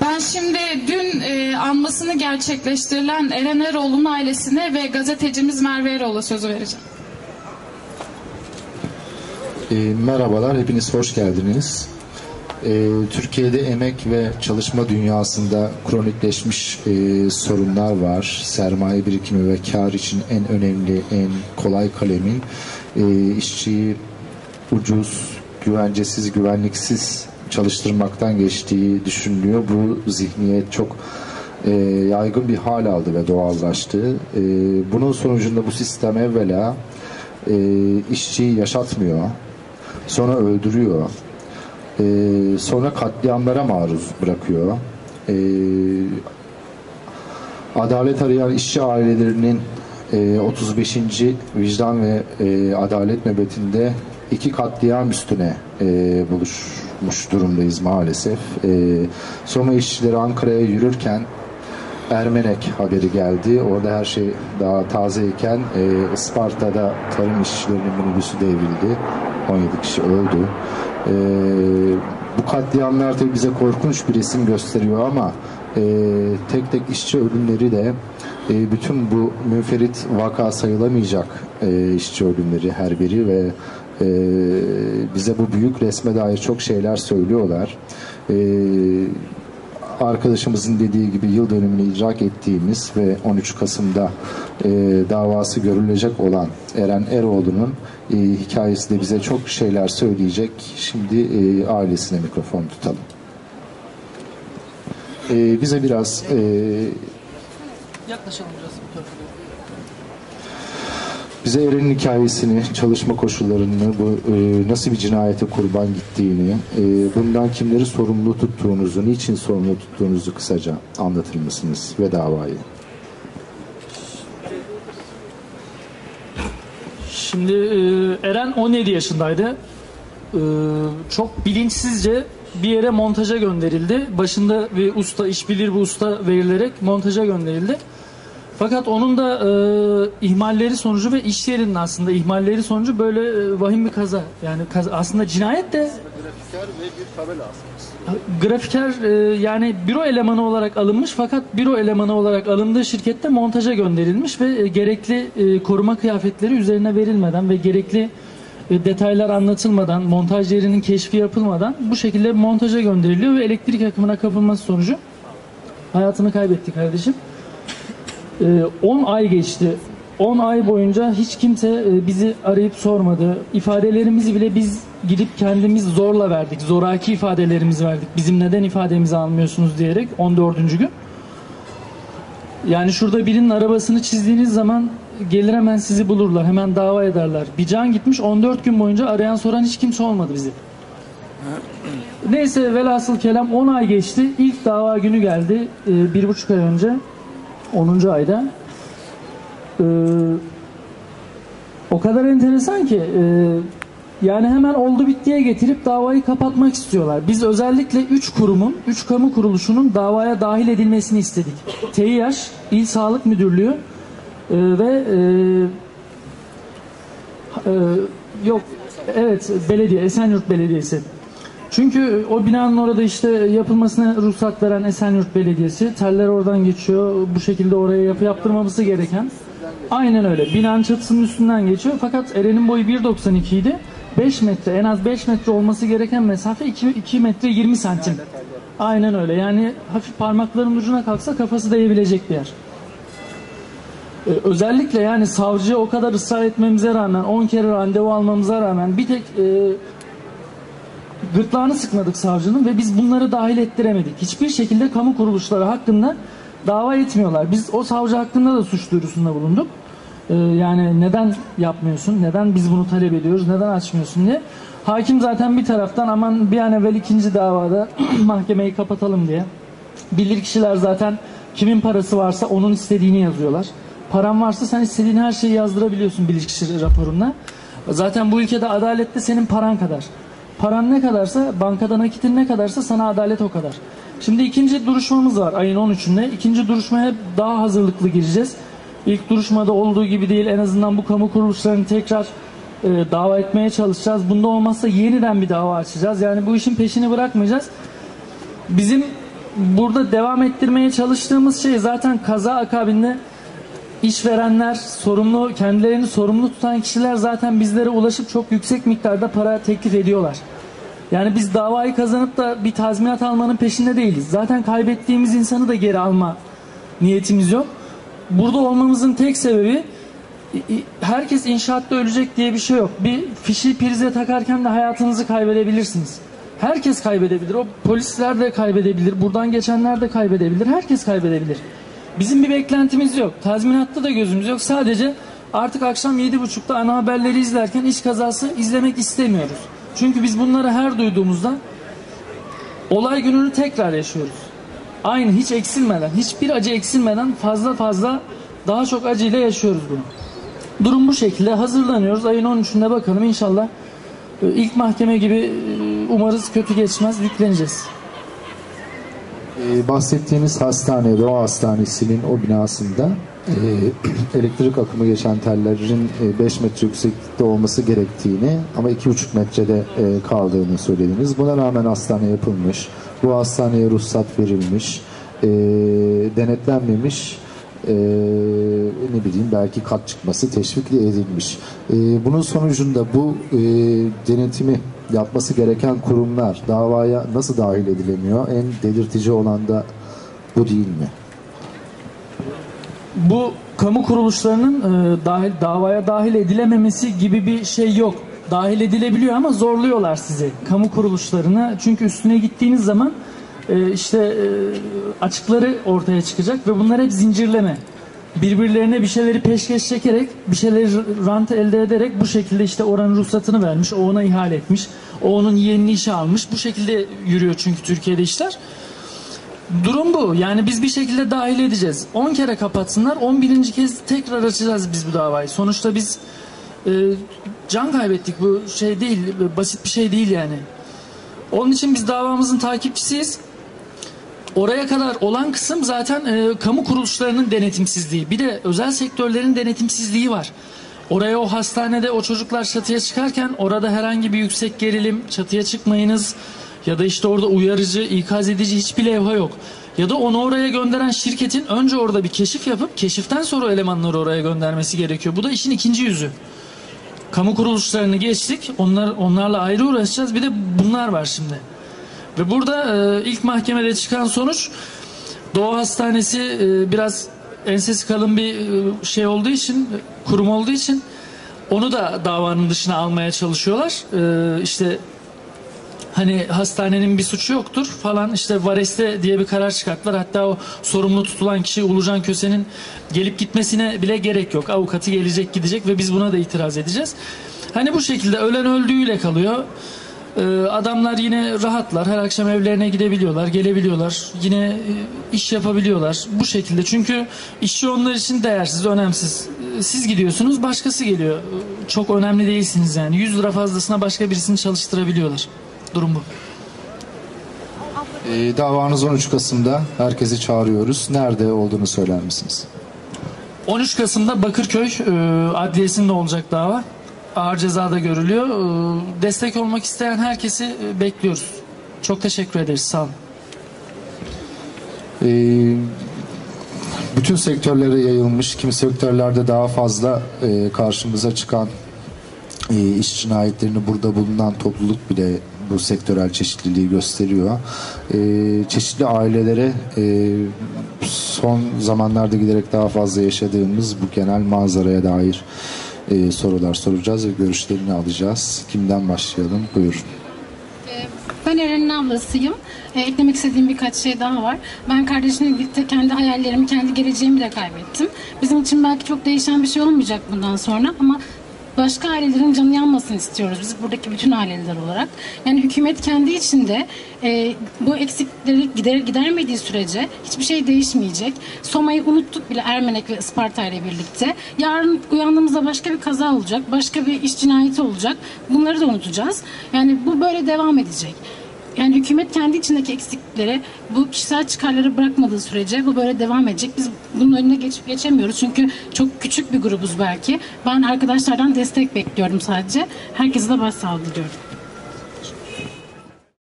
Ben şimdi dün anmasını gerçekleştirilen Eren Eroğlu'nun ailesine ve gazetecimiz Merve Eroğlu'na sözü vereceğim. Merhabalar, hepiniz hoş geldiniz. Türkiye'de emek ve çalışma dünyasında kronikleşmiş sorunlar var. Sermaye birikimi ve kar için en önemli, en kolay kalemin işçiyi ucuz, güvencesiz, güvenliksiz çalıştırmaktan geçtiği düşünülüyor. Bu zihniyet çok yaygın bir hal aldı ve doğallaştı. Bunun sonucunda bu sistem evvela işçiyi yaşatmıyor, sonra öldürüyor, sonra katliamlara maruz bırakıyor. Adalet arayan işçi ailelerinin 35. vicdan ve adalet nöbetinde 2 katliam üstüne buluşmuş durumdayız maalesef. Soma işçileri Ankara'ya yürürken Ermenek haberi geldi. Orada her şey daha tazeyken Isparta'da tarım işçilerinin minibüsü devrildi. 17 kişi öldü. Bu katliamlar tabii bize korkunç bir resim gösteriyor ama tek tek işçi ölümleri de bütün bu münferit vaka sayılamayacak işçi ölümleri her biri ve bize bu büyük resme dair çok şeyler söylüyorlar. Arkadaşımızın dediği gibi yıl dönümünü idrak ettiğimiz ve 13 Kasım'da davası görülecek olan Eren Eroğlu'nun hikayesi de bize çok şeyler söyleyecek. Şimdi ailesine mikrofon tutalım. Bize biraz yaklaşalım biraz. Bize Eren'in hikayesini, çalışma koşullarını, bu nasıl bir cinayete kurban gittiğini, bundan kimleri sorumlu tuttuğunuzu, niçin sorumlu tuttuğunuzu kısaca anlatır mısınız ve davayı? Şimdi Eren 17 yaşındaydı. Çok bilinçsizce bir yere montaja gönderildi. Başında bir usta, işbilir bir usta verilerek montaja gönderildi. Fakat onun da ihmalleri sonucu ve iş yerinin aslında ihmalleri sonucu böyle vahim bir kaza. Yani aslında cinayet de grafiker ve bir tabela asmış. Grafiker yani büro elemanı olarak alınmış fakat büro elemanı olarak alındığı şirkette montaja gönderilmiş ve gerekli koruma kıyafetleri üzerine verilmeden ve gerekli detaylar anlatılmadan, montaj yerinin keşfi yapılmadan bu şekilde montaja gönderiliyor ve elektrik akımına kapılması sonucu hayatını kaybetti kardeşim. 10 ay geçti. 10 ay boyunca hiç kimse bizi arayıp sormadı. İfadelerimizi bile biz gidip kendimiz zorla verdik. Zoraki ifadelerimizi verdik. Bizim neden ifademizi almıyorsunuz diyerek 14. gün. Yani şurada birinin arabasını çizdiğiniz zaman gelir hemen sizi bulurlar. Hemen dava ederler. Bir can gitmiş 14 gün boyunca arayan soran hiç kimse olmadı bizi. Neyse velhasıl kelam 10 ay geçti. İlk dava günü geldi. 1,5 ay önce. 10. ayda. O kadar enteresan ki yani hemen oldu bittiye getirip davayı kapatmak istiyorlar. Biz özellikle 3 kurumun, 3 kamu kuruluşunun davaya dahil edilmesini istedik. TİH, İl Sağlık Müdürlüğü ve belediye, Esenyurt Belediyesi. Çünkü o binanın orada işte yapılmasına ruhsat veren Esenyurt Belediyesi, teller oradan geçiyor. Bu şekilde oraya yaptırmaması gereken. Aynen öyle. Binanın çatısının üstünden geçiyor. Fakat Eren'in boyu 1,92 idi. 5 metre, en az 5 metre olması gereken mesafe 2 metre 20 santim. Aynen öyle. Yani hafif parmakların ucuna kalksa kafası değebilecek bir yer. Özellikle yani savcıya o kadar ısrar etmemize rağmen, 10 kere randevu almamıza rağmen bir tek gırtlağını sıkmadık savcının ve biz bunları dahil ettiremedik. Hiçbir şekilde kamu kuruluşları hakkında dava etmiyorlar. Biz o savcı hakkında da suç duyurusunda bulunduk. Yani neden yapmıyorsun? Neden biz bunu talep ediyoruz? Neden açmıyorsun diye. Hakim zaten bir taraftan aman bir an evvel ikinci davada mahkemeyi kapatalım diye. Bilirkişiler zaten kimin parası varsa onun istediğini yazıyorlar. Paran varsa sen istediğin her şeyi yazdırabiliyorsun bilirkişi raporunda. Zaten bu ülkede adalet de senin paran kadar. Paran ne kadarsa, bankada nakitin ne kadarsa sana adalet o kadar. Şimdi ikinci duruşmamız var ayın 13'ünde. İkinci duruşmaya daha hazırlıklı gireceğiz. İlk duruşmada olduğu gibi değil, en azından bu kamu kuruluşlarını tekrar dava etmeye çalışacağız. Bunda olmazsa yeniden bir dava açacağız. Yani bu işin peşini bırakmayacağız. Bizim burada devam ettirmeye çalıştığımız şey zaten kaza akabinde işverenler, kendilerini sorumlu tutan kişiler zaten bizlere ulaşıp çok yüksek miktarda para teklif ediyorlar. Yani biz davayı kazanıp da bir tazminat almanın peşinde değiliz. Zaten kaybettiğimiz insanı da geri alma niyetimiz yok. Burada olmamızın tek sebebi, herkes inşaatta ölecek diye bir şey yok. Bir fişi prize takarken de hayatınızı kaybedebilirsiniz. Herkes kaybedebilir. O polisler de kaybedebilir. Buradan geçenler de kaybedebilir. Herkes kaybedebilir. Bizim bir beklentimiz yok. Tazminatta da gözümüz yok. Sadece artık akşam 7.30'da ana haberleri izlerken iş kazası izlemek istemiyoruz. Çünkü biz bunları her duyduğumuzda olay gününü tekrar yaşıyoruz. Aynı, hiç eksilmeden, hiçbir acı eksilmeden fazla daha çok acıyla yaşıyoruz bunu. Durum bu şekilde. Hazırlanıyoruz. Ayın 13'ünde bakalım inşallah ilk mahkeme gibi umarız kötü geçmez. Yükleneceğiz. Bahsettiğiniz hastane, Doğa Hastanesi'nin o binasında elektrik akımı geçen tellerin 5 metre yükseklikte olması gerektiğini ama 2,5 metrede kaldığını söylediniz. Buna rağmen hastane yapılmış. Bu hastaneye ruhsat verilmiş. Denetlenmemiş. Ne bileyim, belki kat çıkması teşvik edilmiş. Bunun sonucunda bu denetimi yapması gereken kurumlar davaya nasıl dahil edilemiyor? En delirtici olan da bu değil mi? Bu kamu kuruluşlarının davaya dahil edilememesi gibi bir şey yok. Dahil edilebiliyor ama zorluyorlar sizi, kamu kuruluşlarına. Çünkü üstüne gittiğiniz zaman açıkları ortaya çıkacak ve bunlar hep zincirleme. Birbirlerine bir şeyleri peşkeş çekerek, bir şeyleri rant elde ederek bu şekilde işte oranın ruhsatını vermiş, o ona ihale etmiş, o onun yeğenini işe almış. Bu şekilde yürüyor çünkü Türkiye'de işler. Durum bu. Yani biz bir şekilde dahil edeceğiz. 10 kere kapatsınlar, 11. kez tekrar açacağız biz bu davayı. Sonuçta biz can kaybettik. Bu şey değil, basit bir şey değil yani. Onun için biz davamızın takipçisiyiz. Oraya kadar olan kısım zaten kamu kuruluşlarının denetimsizliği. Bir de özel sektörlerin denetimsizliği var. Oraya, o hastanede o çocuklar çatıya çıkarken orada herhangi bir yüksek gerilim, çatıya çıkmayınız ya da işte orada uyarıcı, ikaz edici hiçbir levha yok. Ya da onu oraya gönderen şirketin önce orada bir keşif yapıp keşiften sonra elemanları oraya göndermesi gerekiyor. Bu da işin ikinci yüzü. Kamu kuruluşlarını geçtik. Onlarla ayrı uğraşacağız. Bir de bunlar var şimdi. Ve burada ilk mahkemede çıkan sonuç, Doğa Hastanesi biraz ensesi kalın bir şey olduğu için, kurum olduğu için onu da davanın dışına almaya çalışıyorlar. İşte hani hastanenin bir suçu yoktur falan, işte vareste diye bir karar çıkarttılar. Hatta o sorumlu tutulan kişi Ulucan Köse'nin gelip gitmesine bile gerek yok. Avukatı gelecek gidecek ve biz buna da itiraz edeceğiz. Hani bu şekilde ölen öldüğüyle kalıyor. Adamlar yine rahatlar. Her akşam evlerine gidebiliyorlar, gelebiliyorlar. Yine iş yapabiliyorlar. Bu şekilde. Çünkü işçi onlar için değersiz, önemsiz. Siz gidiyorsunuz, başkası geliyor. Çok önemli değilsiniz yani. 100 lira fazlasına başka birisini çalıştırabiliyorlar. Durum bu. Davanız 13 Kasım'da. Herkesi çağırıyoruz. Nerede olduğunu söyler misiniz? 13 Kasım'da Bakırköy Adliyesi'nde olacak dava. Ağır cezada görülüyor. Destek olmak isteyen herkesi bekliyoruz. Çok teşekkür ederiz. Sağ olun. Bütün sektörlere yayılmış, kimi sektörlerde daha fazla karşımıza çıkan iş cinayetlerini burada bulunan topluluk bile bu sektörel çeşitliliği gösteriyor. Çeşitli ailelere son zamanlarda giderek daha fazla yaşadığımız bu genel manzaraya dair sorular soracağız ve görüşlerini alacağız. Kimden başlayalım? Buyurun. Ben Eren'in ablasıyım. Eklemek istediğim birkaç şey daha var. Ben kardeşimle birlikte kendi hayallerimi, kendi geleceğimi de kaybettim. Bizim için belki çok değişen bir şey olmayacak bundan sonra ama başka ailelerin canı yanmasını istiyoruz biz buradaki bütün aileler olarak. Yani hükümet kendi içinde bu eksikleri gidermediği sürece hiçbir şey değişmeyecek. Soma'yı unuttuk bile, Ermenek ve Isparta ile birlikte. Yarın uyandığımızda başka bir kaza olacak, başka bir iş cinayeti olacak. Bunları da unutacağız. Yani bu böyle devam edecek. Yani hükümet kendi içindeki eksiklikleri, bu kişisel çıkarları bırakmadığı sürece bu böyle devam edecek. Biz bunun önüne geçemiyoruz çünkü çok küçük bir grubuz belki. Ben arkadaşlardan destek bekliyorum sadece. Herkese de başsağlığı diliyorum.